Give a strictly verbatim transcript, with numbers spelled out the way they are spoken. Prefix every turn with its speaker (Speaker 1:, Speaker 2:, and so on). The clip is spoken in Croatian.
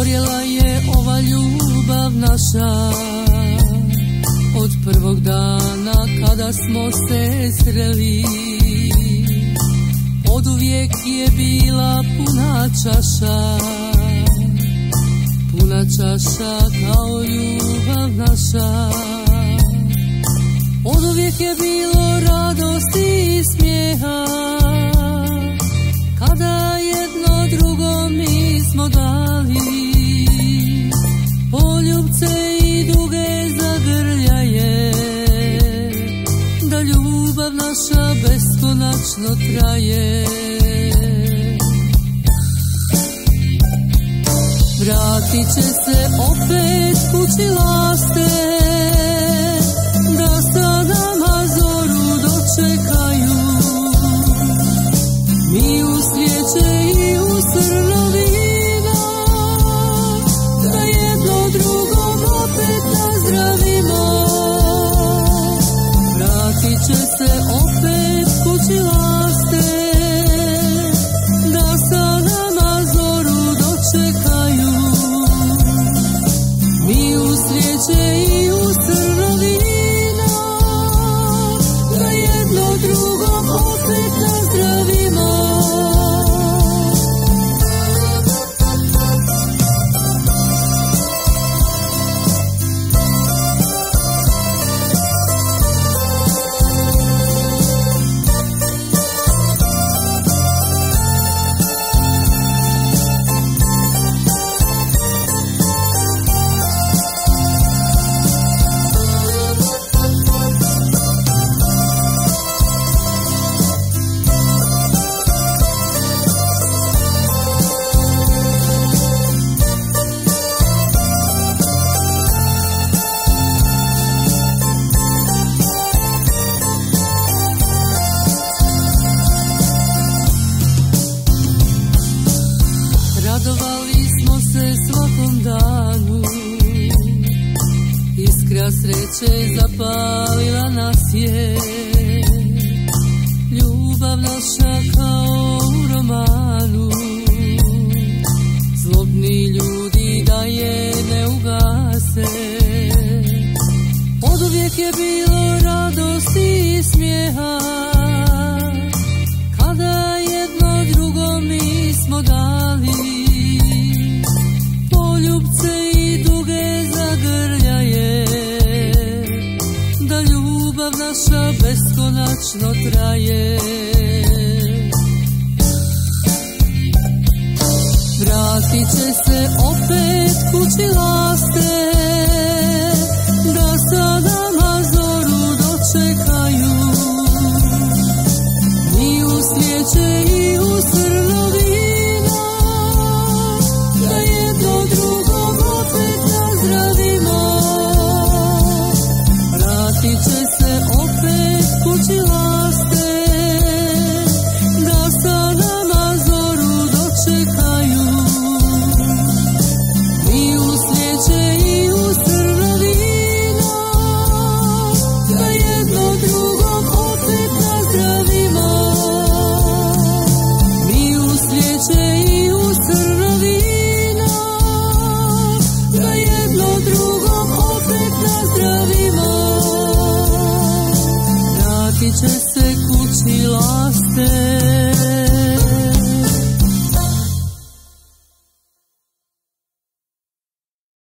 Speaker 1: Gorjela je ova ljubav naša od prvog dana kada smo se sreli. Oduvijek je bila puna čaša, puna čaša kao ljubav naša. Oduvijek je bilo radosti i smijeha, kada jedno drugo mi smo dali poljubce i duge zagrljaje, da ljubav naša beskonačno traje. Vratit će se opet kući laste, da sa nama zoru dočekaju. Mi u svijeće i u srno vino, da jedno drugom opet nazdravimo. Vratit će se opet kući laste, da sa nama zoru dočekaju. Mi u svijeće i u srno vino, da jedno drugom opet nazdravimo. Radovali smo se svakom danu, iskra sreće zapalila nas je. Ljubav naša kao u romanu, zlobni ljudi da je ne ugase. Oduvijek je bilo radosti i smijeha, kada jedno drugo mi smo dali poljubce i duge zagrljaje, da ljubav naša beskonačno traje. Vratit će se opet kući laste, da sa nama zoru dočekaju. Mi u svijeće i u srno vino, da jedno drugom opet nazdravimo. Vratit će se opet kući laste, da sa nama zoru dočekaju. Mi u svijeće i u srno vino, da jedno drugom opet nazdravimo. Mi u svijeće i u srno vino, da jedno drugom opet nazdravimo. Vratit će se kući laste,